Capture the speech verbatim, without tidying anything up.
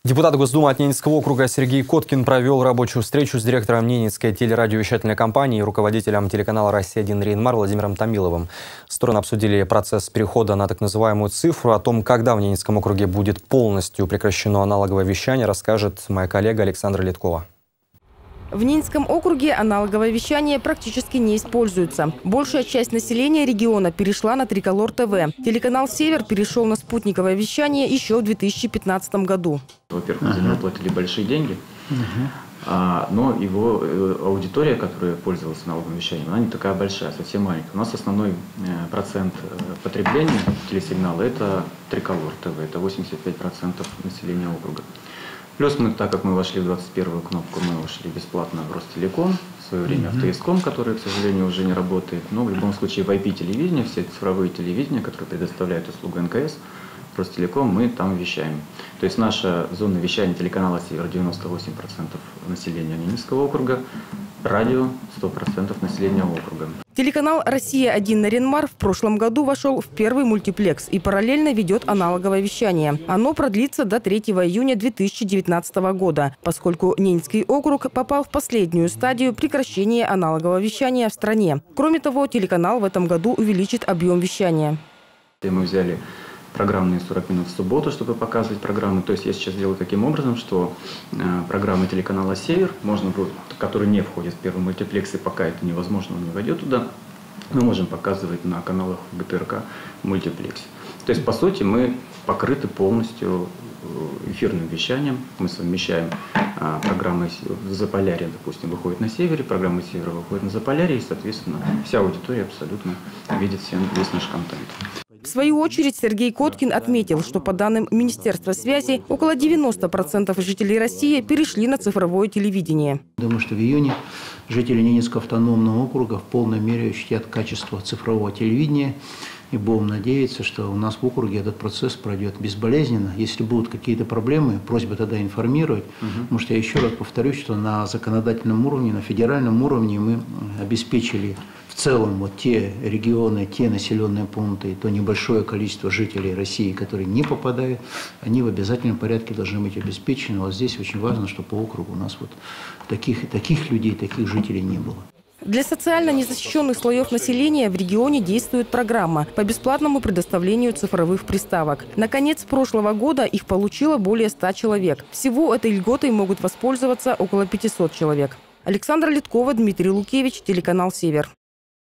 Депутат Госдумы от Ненецкого округа Сергей Коткин провел рабочую встречу с директором Ненецкой телерадиовещательной компании и руководителем телеканала «Россия один Рейнмар» Владимиром Томиловым. Стороны обсудили процесс перехода на так называемую цифру. О том, когда в Ненецком округе будет полностью прекращено аналоговое вещание, расскажет моя коллега Александра Литкова. В Ненецком округе аналоговое вещание практически не используется. Большая часть населения региона перешла на Триколор ТВ. Телеканал «Север» перешел на спутниковое вещание еще в две тысячи пятнадцатом году. Во-первых, мы за него платили большие деньги, а, но его э, аудитория, которая пользовалась аналоговым вещанием, она не такая большая, совсем маленькая. У нас основной э, процент потребления телесигнала – это Триколор ТВ, это восемьдесят пять процентов населения округа. Плюс мы, так как мы вошли в двадцать первую кнопку, мы вошли бесплатно в Ростелеком, в свое время mm-hmm. Автоиском, который, к сожалению, уже не работает. Но в любом случае в ай пи-телевидении, все цифровые телевидения, которые предоставляют услугу эн ка эс, Ростелеком, мы там вещаем. То есть наша зона вещания телеканала «Север» девяносто восемь процентов населения Ненецкого округа, радио сто процентов населения округа. Телеканал «Россия один» на Рейнмар в прошлом году вошел в первый мультиплекс и параллельно ведет аналоговое вещание. Оно продлится до третьего июня две тысячи девятнадцатого года, поскольку Ненецкий округ попал в последнюю стадию прекращения аналогового вещания в стране. Кроме того, телеканал в этом году увеличит объем вещания. Мы взяли программные сорок минут в субботу, чтобы показывать программы. То есть я сейчас делаю таким образом, что э, программы телеканала «Север», можно будет, которые не входят в первый мультиплекс, и пока это невозможно, он не войдет туда, мы можем показывать на каналах гэ тэ эр ка мультиплекс. То есть, по сути, мы покрыты полностью эфирным вещанием. Мы совмещаем а, программы Заполярья, допустим, выходит на Севере, программы Севера выходят на Заполярье, и, соответственно, вся аудитория абсолютно видит всем, весь наш контент. В свою очередь Сергей Коткин отметил, что по данным Министерства связи, около девяноста процентов жителей России перешли на цифровое телевидение. Думаю, что в июне жители Ненецкого автономного округа в полной мере ощутят качество цифрового телевидения. И будем надеяться, что у нас в округе этот процесс пройдет безболезненно. Если будут какие-то проблемы, просьба тогда информировать. Угу. Потому что я еще раз повторюсь, что на законодательном уровне, на федеральном уровне мы обеспечили в целом вот те регионы, те населенные пункты, то небольшое количество жителей России, которые не попадают, они в обязательном порядке должны быть обеспечены. Вот здесь очень важно, чтобы по округу у нас вот таких, таких людей, таких жителей не было. Для социально незащищенных слоев населения в регионе действует программа по бесплатному предоставлению цифровых приставок. На конец прошлого года их получило более ста человек. Всего этой льготой могут воспользоваться около пятисот человек. Александра Литкова, Дмитрий Лукевич, телеканал «Север».